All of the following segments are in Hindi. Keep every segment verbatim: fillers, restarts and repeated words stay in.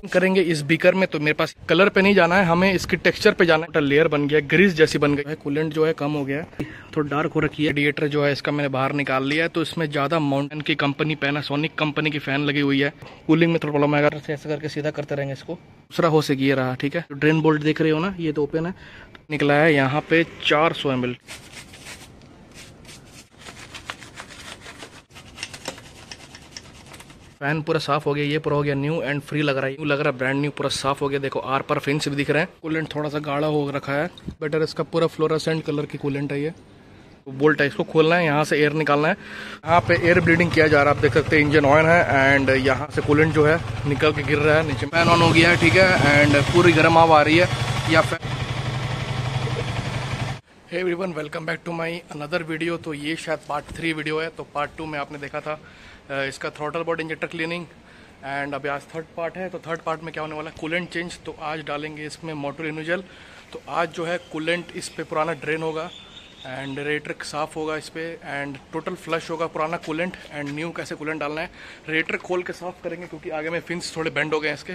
करेंगे इस बीकर में, तो मेरे पास कलर पे नहीं जाना है, हमें इसकी टेक्सचर पे जाना है। लेयर बन गया, ग्रीस जैसी बन गई है, कूलेंट जो है कम हो गया है, थोड़ा डार्क हो रखी है। रेडिएटर जो है इसका मैंने बाहर निकाल लिया है, तो इसमें ज्यादा माउंटेन की कंपनी पैनासोनिक कंपनी की फैन लगी हुई है। कूलिंग में थोड़ा प्रॉब्लम आएगा, ऐसे करके सीधा करते रहेंगे इसको। दूसरा हो से ये रहा, ठीक है। ड्रेन बोल्ट देख रहे हो ना, ये तो ओपन है, तो निकला है यहाँ पे चार सौ एम एल। फैन पूरा साफ हो गया, ये पूरा हो गया न्यू एंड फ्री लग रहा है, न्यू लग रहा है, ब्रांड न्यू पूरा साफ हो गया। देखो आर पर फिन्स भी दिख रहे हैं। कूलेंट थोड़ा सा गाढ़ा हो रखा है, बेटर इसका पूरा फ्लोरोसेंट कलर की कूलेंट है ये। तो बोल्ट है, इसको खोलना है, यहाँ से एयर निकालना है। यहाँ पे एयर ब्लीडिंग किया जा रहा है, आप देख सकते हैं इंजन ऑयल है एंड यहाँ से कूलेंट जो है निकल के गिर रहा है नीचे। फैन ऑन हो गया है, ठीक है, एंड पूरी गर्म हवा आ रही है। या fan hey everyone, welcome back to my another video. तो ये शायद पार्ट थ्री वीडियो है। तो पार्ट टू में आपने देखा था इसका throttle body injector cleaning and अभी आज थर्ड पार्ट है। तो थर्ड पार्ट में क्या होने वाला है, कूलेंट चेंज। तो आज डालेंगे इसमें मोटर रिन्यूअल। तो आज जो है कूलेंट इस पे पुराना ड्रेन होगा एंड रेडिएटर साफ होगा इस पे एंड टोटल फ्लश होगा पुराना कूलेंट एंड न्यू कैसे कूलेंट डालना है। रेडिएटर खोल के साफ करेंगे क्योंकि आगे में फिन्स थोड़े बेंड हो गए हैं इसके।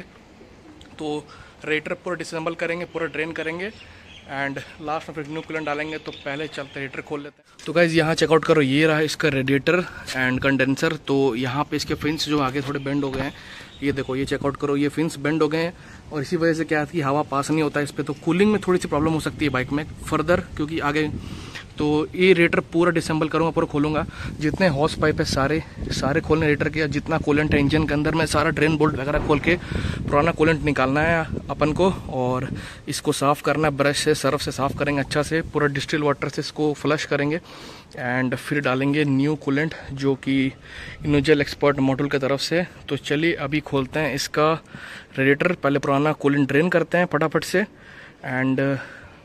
तो रेडिएटर पूरा डिसेंबल करेंगे, पूरा ड्रेन करेंगे एंड लास्ट में फिर न्यू कूलेंट डालेंगे। तो पहले चलते रेडिएटर खोल लेते हैं। तो गाइज यहाँ चेकआउट करो, ये रहा इसका रेडिएटर एंड कंडेंसर। तो यहाँ पे इसके फिन्स जो आगे थोड़े बेंड हो गए हैं, ये देखो, ये चेकआउट करो, ये फिन्स बेंड हो गए हैं और इसी वजह से क्या है कि हवा पास नहीं होता है इस पर। तो कूलिंग में थोड़ी सी प्रॉब्लम हो सकती है बाइक में फर्दर, क्योंकि आगे तो ये रेडिएटर पूरा डिसेंबल करूँगा, पूरा खोलूँगा। जितने हॉस पाइप है सारे सारे खोलने रेडिएटर के, जितना कूलेंट है इंजन के अंदर में सारा ड्रेन बोल्ट वगैरह खोल के पुराना कूलेंट निकालना है अपन को और इसको साफ़ करना है। ब्रश से सर्फ से साफ़ करेंगे अच्छा से, पूरा डिस्टिल वाटर से इसको फ्लश करेंगे एंड फिर डालेंगे न्यू कूलेंट जो कि इनोजेल एक्सपर्ट मॉडल की तरफ से। तो चलिए अभी खोलते हैं इसका रेडिएटर। पहले पुराना कूलेंट ड्रेन करते हैं फटाफट से एंड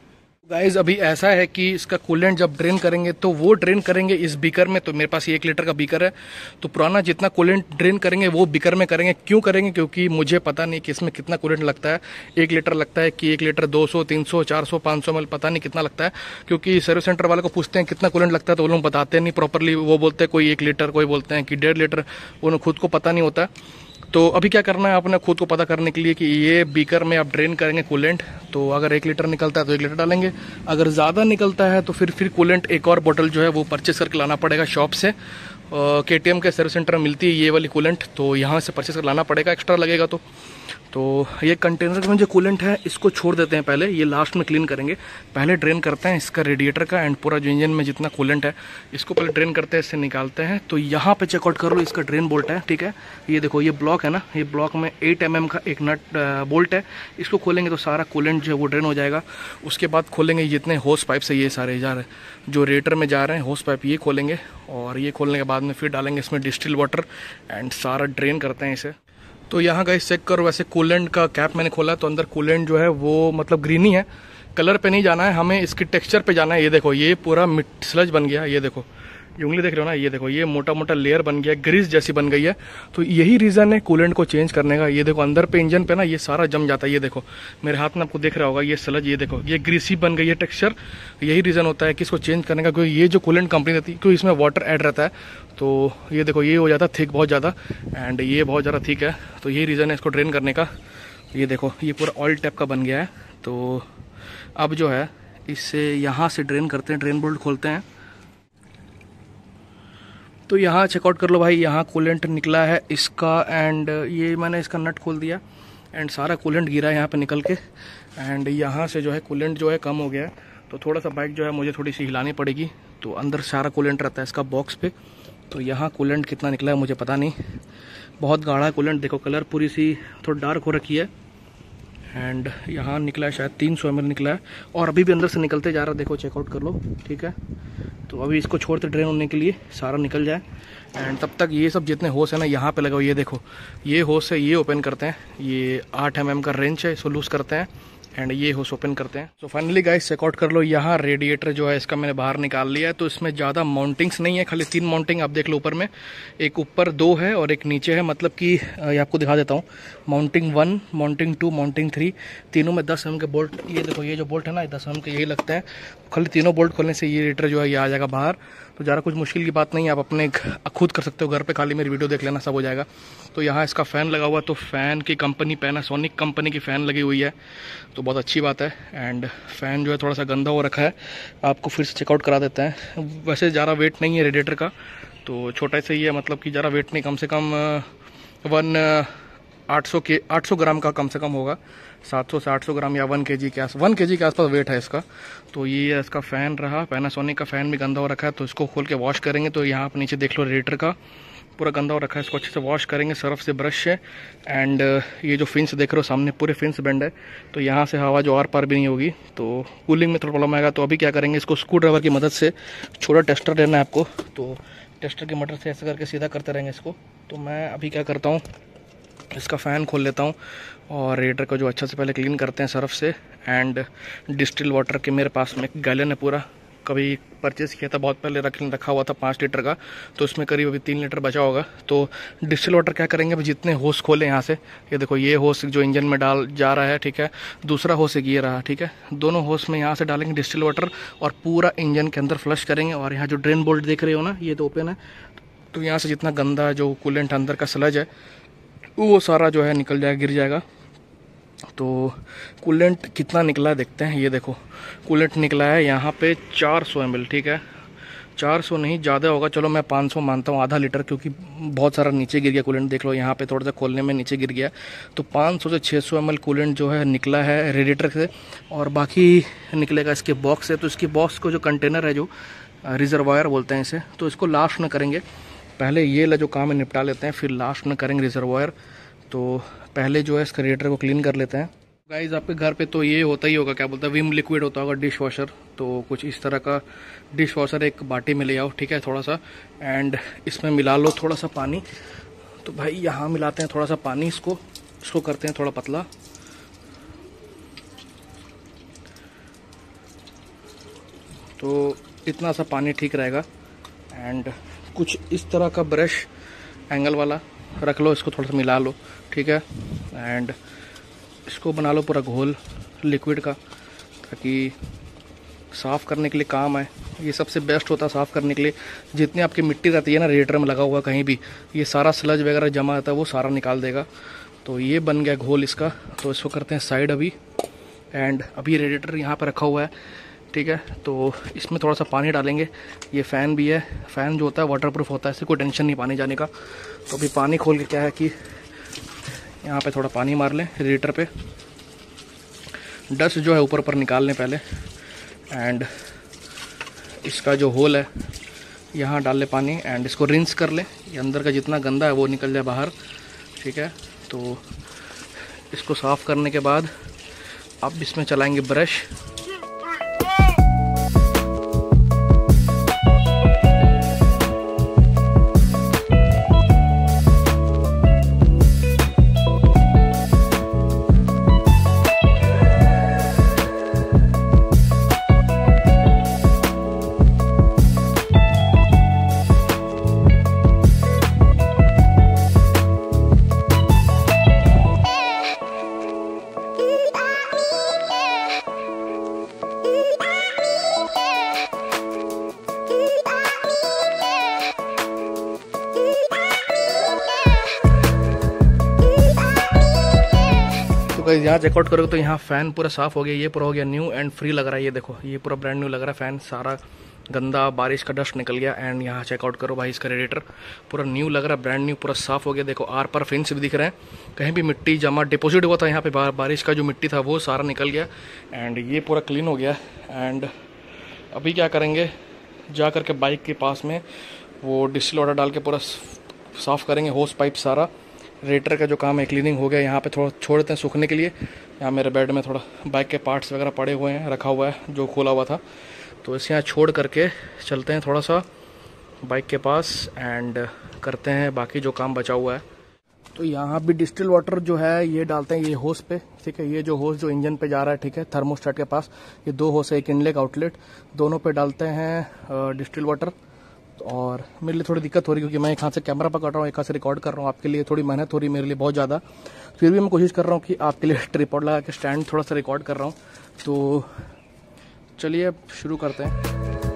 गाइज अभी ऐसा है कि इसका कूलेंट जब ड्रेन करेंगे तो वो ड्रेन करेंगे इस बीकर में। तो मेरे पास ये एक लीटर का बीकर है, तो पुराना जितना कूलेंट ड्रेन करेंगे वो बीकर में करेंगे। क्यों करेंगे? क्योंकि मुझे पता नहीं कि इसमें कितना कूलेंट लगता है। एक लीटर लगता है कि एक लीटर दो सौ, तीन सौ, चार सौ, पाँच सौ एम एल, पता नहीं कितना लगता है। क्योंकि सर्विस सेंटर वाले को पूछते हैं कितना कूलेंट लगता है तो वो लोग बताते नहीं प्रॉपरली। वो बोलते हैं कोई एक लीटर, कोई बोलते हैं कि डेढ़ लीटर, उन्हें खुद को पता नहीं होता। तो अभी क्या करना है आपने खुद को पता करने के लिए कि ये बीकर में आप ड्रेन करेंगे कूलेंट। तो अगर एक लीटर निकलता है तो एक लीटर डालेंगे, अगर ज़्यादा निकलता है तो फिर फिर कूलेंट एक और बोतल जो है वो परचेस करके लाना पड़ेगा शॉप से। के टी एम के सर्विस सेंटर में मिलती है ये वाली कूलेंट, तो यहाँ से परचेस कर लाना पड़ेगा, एक्स्ट्रा लगेगा। तो तो ये कंटेनर में जो कूलेंट है इसको छोड़ देते हैं पहले, ये लास्ट में क्लीन करेंगे। पहले ड्रेन करते हैं इसका रेडिएटर का एंड पूरा जो इंजन में जितना कूलेंट है इसको पहले ड्रेन करते हैं, इससे निकालते हैं। तो यहाँ पे चेकआउट कर लो, इसका ड्रेन बोल्ट है, ठीक है। ये देखो ये ब्लॉक है ना, ये ब्लॉक में एट एम एम का एक नट बोल्ट है। इसको खोलेंगे तो सारा कूलेंट जो है वो ड्रेन हो जाएगा। उसके बाद खोलेंगे जितने होस पाइप से ये सारे जा रहे हैं जो रेडिएटर में जा रहे हैं होस पाइप, ये खोलेंगे और ये खोलने के बाद में फिर डालेंगे इसमें डिस्टिल वाटर एंड सारा ड्रेन करते हैं इसे। तो यहाँ गाइस चेक करो, वैसे कूलेंट का कैप मैंने खोला तो अंदर कूलेंट जो है वो मतलब ग्रीन ही है, कलर पे नहीं जाना है, हमें इसकी टेक्सचर पे जाना है। ये देखो ये पूरा मिट स्लज बन गया, ये देखो ये उंगली देख रहे हो ना, ये देखो ये मोटा मोटा लेयर बन गया, ग्रीस जैसी बन गई है। तो यही रीज़न है कूलेंट को चेंज करने का। ये देखो अंदर पे इंजन पे ना ये सारा जम जाता है, ये देखो मेरे हाथ में आपको दिख रहा होगा ये स्लज, ये देखो ये ग्रीसी बन गई है टेक्सचर। यही रीज़न होता है कि इसको चेंज करने का, क्योंकि ये जो कूलेंट कंपनी रहती है क्योंकि इसमें वाटर ऐड रहता है। तो ये देखो ये हो जाता है थिक बहुत ज़्यादा एंड ये बहुत ज़्यादा थिक है। तो यही रीज़न है इसको ड्रेन करने का। ये देखो ये पूरा ऑयल टाइप का बन गया है। तो अब जो है इससे यहाँ से ड्रेन करते हैं, ड्रेन बोल्ट खोलते हैं। तो यहाँ चेकआउट कर लो भाई, यहाँ कूलेंट निकला है इसका एंड ये मैंने इसका नट खोल दिया एंड सारा कूलेंट गिरा है यहाँ पे निकल के एंड यहाँ से जो है कूलेंट जो है कम हो गया है। तो थोड़ा सा बाइक जो है मुझे थोड़ी सी हिलानी पड़ेगी। तो अंदर सारा कूलेंट रहता है इसका बॉक्स पे। तो यहाँ कूलेंट कितना निकला है मुझे पता नहीं, बहुत गाढ़ा है कूलेंट। देखो कलर पूरी सी थोड़ी डार्क हो रखी है एंड यहाँ निकला है शायद तीन सौ एम एल निकला है और अभी भी अंदर से निकलते जा रहा है। देखो चेकआउट कर लो, ठीक है। तो अभी इसको छोड़ते ड्रेन होने के लिए सारा निकल जाए एंड तब तक ये सब जितने होस है ना यहाँ पे लगाओ। ये देखो ये होस है, ये ओपन करते हैं, ये आठ एम एम का रेंच है, इसको लूज करते हैं एंड ये होस ओपन करते हैं। तो फाइनली गाइस चेकआउट कर लो, यहाँ रेडिएटर जो है इसका मैंने बाहर निकाल लिया है। तो इसमें ज़्यादा माउंटिंग्स नहीं है, खाली तीन माउंटिंग आप देख लो ऊपर में, एक ऊपर दो है और एक नीचे है। मतलब कि ये आपको दिखा देता हूँ, mounting one, mounting two, mounting three, तीनों में दस एम के बोल्ट। ये देखो ये जो बोल्ट है ना, दस एम के यही लगते हैं। खाली तीनों बोल्ट खोलने से ये रेडिएटर जो है ये आ जाएगा बाहर। तो ज़्यादा कुछ मुश्किल की बात नहीं है, आप अपने खुद कर सकते हो घर पे, खाली मेरी वीडियो देख लेना, सब हो जाएगा। तो यहाँ इसका फ़ैन लगा हुआ, तो फ़ैन की कंपनी पैनासोनिक कंपनी की फ़ैन लगी हुई है, तो बहुत अच्छी बात है। एंड फ़ैन जो है थोड़ा सा गंदा हो रखा है, आपको फिर से चेकआउट करा देते हैं। वैसे ज़्यादा वेट नहीं है रेडिएटर का, तो छोटा सा ही है, मतलब कि ज़्यादा वेट नहीं, कम से कम वन आठ सौ के आठ सौ ग्राम का कम से कम होगा, सात सौ से आठ सौ ग्राम या वन के जी के आस वन के जी के आसपास वेट है इसका। तो ये इसका फ़ैन रहा, पैनासोनिक का फ़ैन भी गंदा हो रखा है, तो इसको खोल के वॉश करेंगे। तो यहाँ आप नीचे देख लो रेडिएटर का पूरा गंदा हो रखा है, इसको अच्छे से वॉश करेंगे सर्फ से, ब्रश से। एंड ये जो फिन्स देख रहे हो सामने, पूरे फिन्स बेंड है, तो यहाँ से हवा जो आर पार भी नहीं होगी, तो कूलिंग में थोड़ा प्रॉब्लम आएगा। तो अभी क्या करेंगे, इसको स्क्रू ड्राइवर की मदद से, छोटा टेस्टर लेना है आपको, तो टेस्टर की मदद से ऐसे करके सीधा करते रहेंगे इसको। तो मैं अभी क्या करता हूँ, इसका फ़ैन खोल लेता हूँ और रेडिएटर को जो अच्छा से पहले क्लीन करते हैं सर्फ से। एंड डिस्टिल वाटर के मेरे पास में एक गैलन है पूरा, कभी परचेज़ किया था बहुत पहले, रख रखा हुआ था पाँच लीटर का, तो इसमें करीब अभी तीन लीटर बचा होगा। तो डिस्टिल वाटर क्या करेंगे, अभी जितने होस खोले यहाँ से, ये देखो ये होस जो इंजन में डाल जा रहा है, ठीक है, दूसरा होस एक ये रहा, ठीक है, दोनों होस में यहाँ से डालेंगे डिस्टिल वाटर और पूरा इंजन के अंदर फ्लश करेंगे। और यहाँ जो ड्रेन बोल्ट देख रहे हो ना, ये तो ओपन है, तो यहाँ से जितना गंदा जो कूलेंट अंदर का स्लज है वो सारा जो है निकल जाएगा, गिर जाएगा। तो कूलेंट कितना निकला है देखते हैं। ये देखो कूलेंट निकला है यहाँ पे चार सौ एम एल, ठीक है, चार सौ नहीं ज़्यादा होगा, चलो मैं पाँच सौ मानता हूँ, आधा लीटर, क्योंकि बहुत सारा नीचे गिर गया कूलेंट, देख लो यहाँ पे थोड़ा सा खोलने में नीचे गिर गया। तो पाँच सौ से छः सौ एम एल कूलेंट जो है निकला है रेडिएटर से, और बाकी निकलेगा इसके बॉक्स से। तो इसके बॉक्स को जो कंटेनर है, जो रिजर्वायर बोलते हैं इसे, तो इसको लास्ट में करेंगे, पहले ये जो काम है निपटा लेते हैं, फिर लास्ट में करेंगे रिजर्वायर। तो पहले जो है इसका रेडिएटर को क्लीन कर लेते हैं। गाइज आपके घर पे तो ये होता ही होगा, क्या बोलते हैं, विम लिक्विड होता होगा, डिश वॉशर। तो कुछ इस तरह का डिश वॉशर एक बाटी में ले आओ, ठीक है, थोड़ा सा, एंड इसमें मिला लो थोड़ा सा पानी। तो भाई यहाँ मिलाते हैं थोड़ा सा पानी, इसको इसको करते हैं थोड़ा पतला। तो इतना सा पानी ठीक रहेगा। एंड कुछ इस तरह का ब्रश एंगल वाला रख लो, इसको थोड़ा सा मिला लो, ठीक है, एंड इसको बना लो पूरा घोल लिक्विड का, ताकि साफ़ करने के लिए काम आए। ये सबसे बेस्ट होता है साफ़ करने के लिए। जितनी आपकी मिट्टी रहती है ना रेडिएटर में लगा हुआ कहीं भी, ये सारा स्लज वगैरह जमा रहता है, वो सारा निकाल देगा। तो ये बन गया घोल इसका। तो इसको करते हैं साइड अभी। एंड अभी रेडिएटर यहाँ पर रखा हुआ है, ठीक है, तो इसमें थोड़ा सा पानी डालेंगे। ये फ़ैन भी है, फ़ैन जो होता है वाटर प्रूफ होता है, इससे कोई टेंशन नहीं पानी जाने का। तो अभी पानी खोल के क्या है कि यहाँ पे थोड़ा पानी मार लें रेडिएटर पे, डस्ट जो है ऊपर ऊपर निकाल लें पहले। एंड इसका जो होल है यहाँ डाल लें पानी, एंड इसको रिंस कर लें, ये अंदर का जितना गंदा है वो निकल जाए बाहर, ठीक है। तो इसको साफ़ करने के बाद अब इसमें चलाएंगे ब्रश। यहाँ चेकआउट करोगे तो यहाँ फ़ैन पूरा साफ़ हो गया, ये पूरा हो गया न्यू एंड फ्री लग रहा है। ये देखो ये पूरा ब्रांड न्यू लग रहा है फ़ैन, सारा गंदा बारिश का डस्ट निकल गया। एंड यहाँ चेकआउट करो भाई, इसका रेडिएटर पूरा न्यू लग रहा है, ब्रांड न्यू, पूरा साफ़ हो गया। देखो आर पर फिन्स भी दिख रहे हैं, कहीं भी मिट्टी जमा डिपॉजिट हुआ था यहाँ पे बारिश का जो मिट्टी था वो सारा निकल गया। एंड ये पूरा क्लीन हो गया। एंड अभी क्या करेंगे, जा कर के बाइक के पास में वो डिस्टिल वाटर डाल के पूरा साफ़ करेंगे होस पाइप सारा। रेडिएटर का जो काम है क्लीनिंग हो गया। यहाँ पे थोड़ा छोड़ देते हैं सूखने के लिए। यहाँ मेरे बेड में थोड़ा बाइक के पार्ट्स वगैरह पड़े हुए हैं, रखा हुआ है जो खोला हुआ था, तो इसे यहाँ छोड़ करके चलते हैं थोड़ा सा बाइक के पास एंड करते हैं बाकी जो काम बचा हुआ है। तो यहाँ भी डिस्टिल वाटर जो है ये डालते हैं ये होस पे, ठीक है। ये जो होस जो इंजन पे जा रहा है, ठीक है, थर्मोस्टेट के पास ये दो होस है, एक इनलेट आउटलेट, दोनों पे डालते हैं डिस्टिल वाटर। और मेरे लिए थोड़ी दिक्कत हो रही है क्योंकि मैं एक हाथ से कैमरा पकड़ रहा हूँ, एक हाथ से रिकॉर्ड कर रहा हूँ। आपके लिए थोड़ी मेहनत हो रही है, मेरे लिए बहुत ज़्यादा। फिर भी मैं कोशिश कर रहा हूँ कि आपके लिए ट्रिपॉड लगा के स्टैंड थोड़ा सा रिकॉर्ड कर रहा हूँ। तो चलिए अब शुरू करते हैं।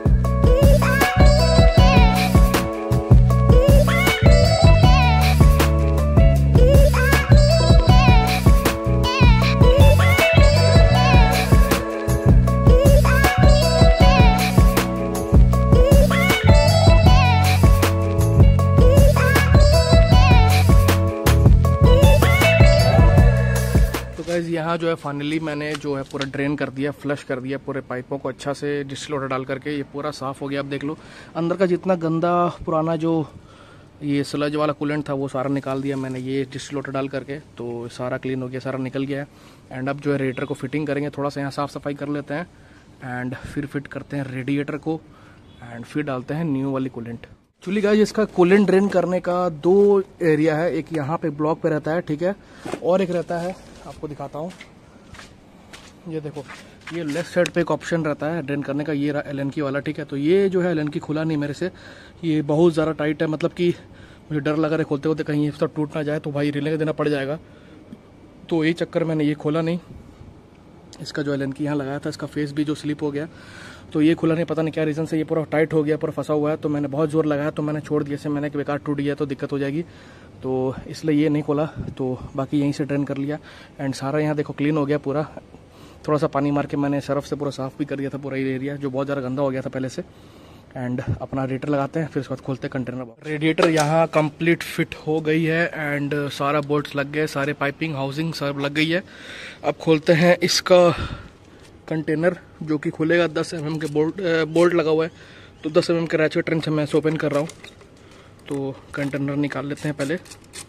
यहाँ जो है फाइनली मैंने जो है पूरा ड्रेन कर दिया, फ्लश कर दिया पूरे पाइपों को अच्छा से डिस्टिल वाटर डाल करके। ये पूरा साफ़ हो गया। अब देख लो अंदर का जितना गंदा पुराना जो ये स्लज वाला कूलेंट था वो सारा निकाल दिया मैंने ये डिस्टिल वाटर डाल करके। तो सारा क्लीन हो गया, सारा निकल गया है। एंड अब जो है रेडिएटर को फिटिंग करेंगे, थोड़ा सा यहाँ साफ़ सफाई कर लेते हैं एंड फिर फिट करते हैं रेडिएटर को एंड फिर डालते हैं न्यू वाली कूलेंट। एक्चुअली गाइस इसका कूलेंट ड्रेन करने का दो एरिया है, एक यहाँ पे ब्लॉक पे रहता है, ठीक है, और एक रहता है, आपको दिखाता हूँ, ये देखो ये लेफ्ट साइड पे एक ऑप्शन रहता है ड्रेन करने का, ये रहा एल एन की वाला, ठीक है। तो ये जो है एल एन की खुला नहीं मेरे से, ये बहुत ज़्यादा टाइट है, मतलब कि मुझे डर लगा रहा खोलते खोलते कहीं ये सब टूट ना जाए, तो भाई रिले देना पड़ जाएगा। तो यही चक्कर मैंने ये खोला नहीं। इसका जो एल एन की यहाँ लगाया था इसका फेस भी जो स्लिप हो गया, तो ये खुला नहीं, पता नहीं क्या रीज़न से ये पूरा टाइट हो गया, पूरा फंसा हुआ है। तो मैंने बहुत जोर लगाया तो मैंने छोड़ दिया से, मैंने कि बेकार टूट गया तो दिक्कत हो जाएगी, तो इसलिए ये नहीं खोला। तो बाकी यहीं से ड्रेन कर लिया एंड सारा यहाँ देखो क्लीन हो गया पूरा। थोड़ा सा पानी मार के मैंने सर्फ से पूरा साफ़ भी कर दिया था पूरा ये एरिया जो बहुत ज़्यादा गंदा हो गया था पहले से। एंड अपना रेडिएटर लगाते हैं, फिर उसके बाद खोलते हैं कंटेनर। रेडिएटर यहाँ कंप्लीट फिट हो गई है एंड सारा बोल्ट्स लग गए, सारे पाइपिंग हाउसिंग सब लग गई है। अब खोलते हैं इसका कंटेनर जो कि खुलेगा, दस एम एम के बोल्ट बोल्ट लगा हुआ है, तो दस एम एम के रैचेट ट्रेन से मैं इसे ओपन कर रहा हूँ। तो कंटेनर निकाल लेते हैं पहले।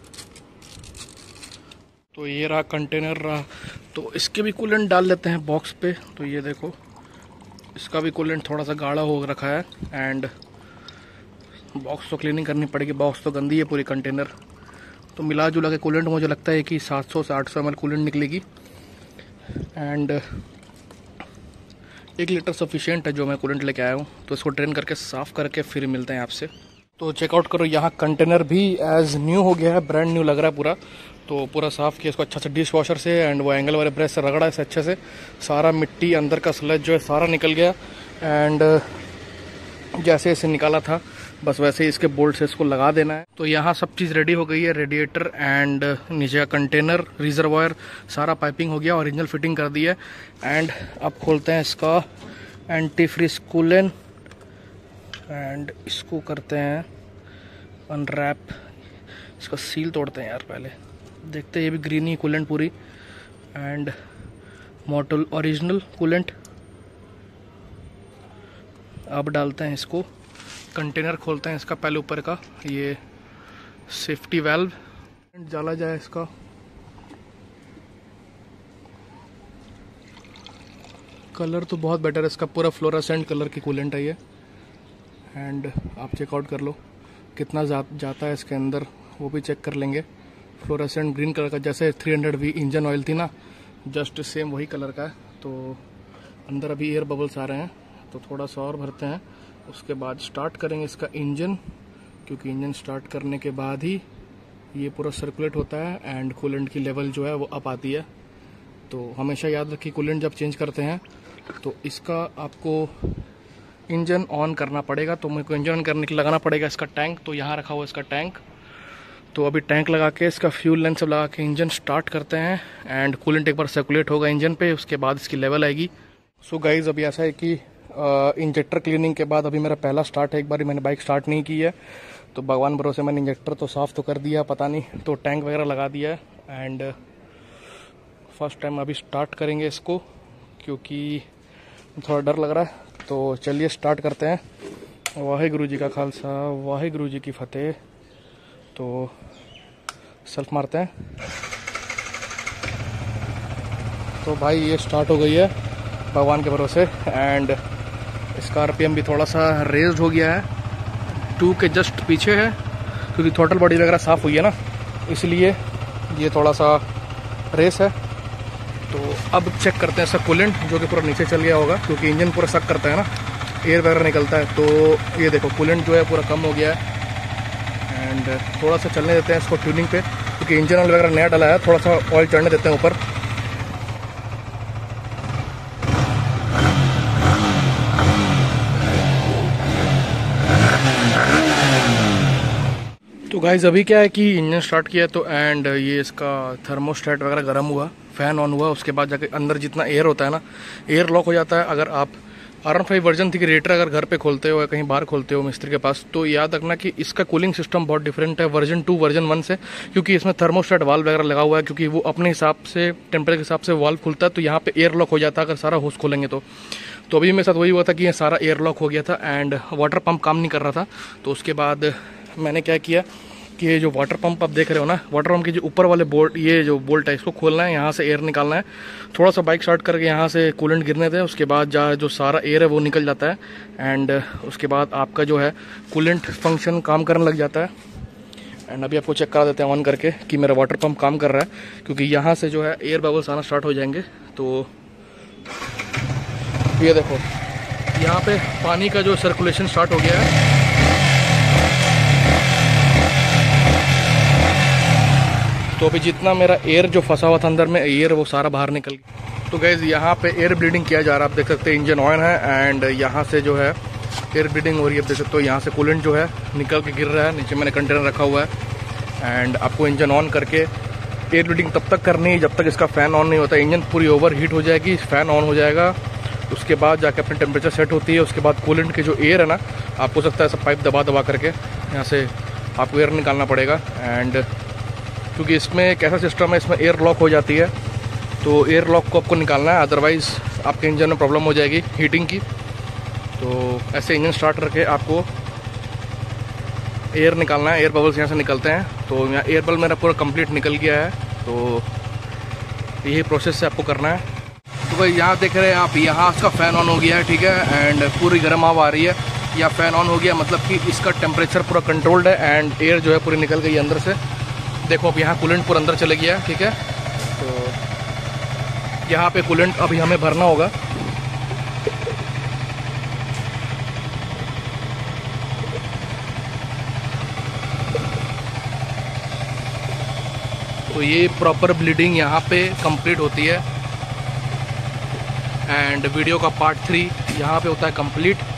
तो ये रहा कंटेनर रहा, तो इसके भी कूलेंट डाल लेते हैं बॉक्स पे। तो ये देखो इसका भी कूलेंट थोड़ा सा गाढ़ा हो रखा है एंड बॉक्स तो क्लीनिंग करनी पड़ेगी, बॉक्स तो गंदी है पूरी कंटेनर। तो मिला जुला के कूलेंट मुझे लगता है कि सात सौ से आठ सौ एम एल कूलेंट निकलेगी एंड एक लीटर सफिशिएंट है जो मैं कूलेंट लेके आया हूँ। तो इसको ड्रेन करके साफ़ करके फिर मिलते हैं आपसे। तो चेकआउट करो, यहाँ कंटेनर भी एज न्यू हो गया है, ब्रांड न्यू लग रहा है पूरा। तो पूरा साफ़ किया इसको अच्छा से डिश वॉशर से एंड वो एंगल वाले ब्रश से रगड़ा इसे अच्छे से, सारा मिट्टी अंदर का स्लज जो है सारा निकल गया। एंड जैसे इसे निकाला था बस वैसे ही इसके बोल्ट से इसको लगा देना है। तो यहाँ सब चीज़ रेडी हो गई है, रेडिएटर एंड नीचे का कंटेनर, रिजर्वायर, सारा पाइपिंग हो गया, ओरिजिनल फिटिंग कर दी है। एंड अब खोलते हैं इसका एंटी फ्रीज कूलेंट एंड इसको करते हैं अनरैप। इसका सील तोड़ते हैं यार पहले, देखते हैं ये भी ग्रीन ही कूलेंट पूरी एंड मॉडल ओरिजिनल कूलेंट। अब डालते हैं इसको, कंटेनर खोलते हैं इसका पहले ऊपर का, ये सेफ्टी वाल्व डाला जाए इसका। कलर तो बहुत बेटर है इसका, पूरा फ्लोरोसेंट कलर की कूलेंट है ये। एंड आप चेकआउट कर लो कितना जा, जाता है इसके अंदर, वो भी चेक कर लेंगे। फ्लोरोसेंट ग्रीन कलर का, जैसे three hundred V engine oil थी ना, जस्ट सेम वही कलर का है। तो अंदर अभी एयर बबल्स आ रहे हैं, तो थोड़ा सा और भरते हैं, उसके बाद स्टार्ट करेंगे इसका इंजन, क्योंकि इंजन स्टार्ट करने के बाद ही ये पूरा सर्कुलेट होता है एंड कूलेंट की लेवल जो है वो अप आती है। तो हमेशा याद रखिए कूलेंट जब चेंज करते हैं तो इसका आपको इंजन ऑन करना पड़ेगा। तो मेरे को इंजन ऑन करने के लिए लगाना पड़ेगा इसका टैंक। तो यहाँ रखा हुआ इसका टैंक, तो अभी टैंक लगा के इसका फ्यूल लाइन सब लगा के इंजन स्टार्ट करते हैं एंड कूलेंट एक बार सर्कुलेट होगा इंजन पे, उसके बाद इसकी लेवल आएगी। सो गाइज अभी ऐसा है कि इंजेक्टर क्लीनिंग के बाद अभी मेरा पहला स्टार्ट है, एक बार मैंने बाइक स्टार्ट नहीं की है, तो भगवान भरोसे मैंने इंजेक्टर तो साफ़ तो कर दिया, पता नहीं तो टैंक वगैरह लगा दिया है। एंड फर्स्ट टाइम अभी स्टार्ट करेंगे इसको, क्योंकि थोड़ा डर लग रहा है। तो चलिए स्टार्ट करते हैं। वाहिगुरु जी का खालसा, वाहिगुरु जी की फतेह। तो सेल्फ मारते हैं। तो भाई ये स्टार्ट हो गई है भगवान के भरोसे एंड इसका आरपीएम भी थोड़ा सा रेज्ड हो गया है, टू के जस्ट पीछे है, क्योंकि थ्रॉटल बॉडी वगैरह साफ़ हुई है ना, इसलिए ये थोड़ा सा रेस है। तो अब चेक करते हैं इसका कूलेंट, जो कि पूरा नीचे चल गया होगा क्योंकि इंजन पूरा सक करता है ना, एयर वगैरह निकलता है। तो ये देखो कूलेंट जो है पूरा कम हो गया है। एंड थोड़ा सा चलने देते हैं इसको ट्यूनिंग पे, क्योंकि इंजन ऑयल वगैरह नया डाला है, थोड़ा सा ऑयल चढ़ने देते हैं ऊपर। तो गाइस अभी क्या है कि इंजन स्टार्ट किया तो एंड ये इसका थर्मोस्टेट वगैरह गर्म हुआ, फ़ैन ऑन हुआ, उसके बाद जाके अंदर जितना एयर होता है ना, एयर लॉक हो जाता है। अगर आप आर वन फाइव वर्जन थी कि रेटर अगर घर पे खोलते हो या कहीं बाहर खोलते हो मिस्त्री के पास, तो याद रखना कि इसका कूलिंग सिस्टम बहुत डिफरेंट है वर्जन टू वर्जन वन से, क्योंकि इसमें थर्मोस्टेट वाल्व वगैरह लगा हुआ है, क्योंकि वो अपने हिसाब से टेम्परेचर के हिसाब से वाल्व खुलता है, तो यहाँ पे एयर लॉक हो जाता है अगर सारा होस खोलेंगे तो। तो अभी मेरे साथ वही हुआ था कि ये सारा एयर लॉक हो गया था एंड वाटर पंप काम नहीं कर रहा था। तो उसके बाद मैंने क्या किया कि ये जो वाटर पंप आप देख रहे हो ना, वाटर पंप के जो ऊपर वाले बोल्ट, ये जो बोल्ट है इसको खोलना है, यहाँ से एयर निकालना है। थोड़ा सा बाइक स्टार्ट करके यहाँ से कूलेंट गिरने थे, उसके बाद जहाँ जो सारा एयर है वो निकल जाता है एंड उसके बाद आपका जो है कूलेंट फंक्शन काम करने लग जाता है। एंड अभी आपको चेक करा देते हैं ऑन करके कि मेरा वाटर पंप काम कर रहा है, क्योंकि यहाँ से जो है एयर बबल्स आना स्टार्ट हो जाएंगे। तो ये देखो यहाँ पे पानी का जो सर्कुलेशन स्टार्ट हो गया है। तो अभी जितना मेरा एयर जो फंसा हुआ था अंदर में, एयर वो सारा बाहर निकल गया। तो गैस यहाँ पे एयर ब्लीडिंग किया जा रहा है, आप देख सकते हैं इंजन ऑयल है एंड यहाँ से जो है एयर ब्लीडिंग हो रही है, आप देख सकते हो। यहाँ से कूलेंट जो है निकल के गिर रहा है, नीचे मैंने कंटेनर रखा हुआ है। एंड आपको इंजन ऑन करके एयर ब्लीडिंग तब तक करनी है जब तक इसका फ़ैन ऑन नहीं होता। इंजन पूरी ओवर हीट हो जाएगी, फ़ैन ऑन हो जाएगा, उसके बाद जाके अपनी टेम्परेचर सेट होती है। उसके बाद कूलेंट के जो एयर है ना, आपको सकता है सब पाइप दबा दबा करके यहाँ से आपको एयर निकालना पड़ेगा। एंड क्योंकि इसमें एक ऐसा सिस्टम है, इसमें एयर लॉक हो जाती है, तो एयर लॉक को आपको निकालना है, अदरवाइज़ आपके इंजन में प्रॉब्लम हो जाएगी हीटिंग की। तो ऐसे इंजन स्टार्ट करके आपको एयर निकालना है, एयर बबल्स यहाँ से निकलते हैं। तो यहाँ एयर बबल मेरा पूरा कंप्लीट निकल गया है, तो यही प्रोसेस से आपको करना है। तो भाई यहाँ देख रहे हैं आप, यहाँ इसका फ़ैन ऑन हो गया है, ठीक है, एंड पूरी गर्म हवा आ रही है। या फ़ैन ऑन हो गया मतलब कि इसका टेम्परेचर पूरा कंट्रोल्ड है एंड एयर जो है पूरी निकल गई अंदर से। देखो अब यहाँ कूलेंट पूरा अंदर चले गया, ठीक है। तो यहाँ पे कूलेंट अभी हमें भरना होगा। तो ये प्रॉपर ब्लीडिंग यहाँ पे कंप्लीट होती है एंड वीडियो का पार्ट थ्री यहाँ पे होता है कंप्लीट।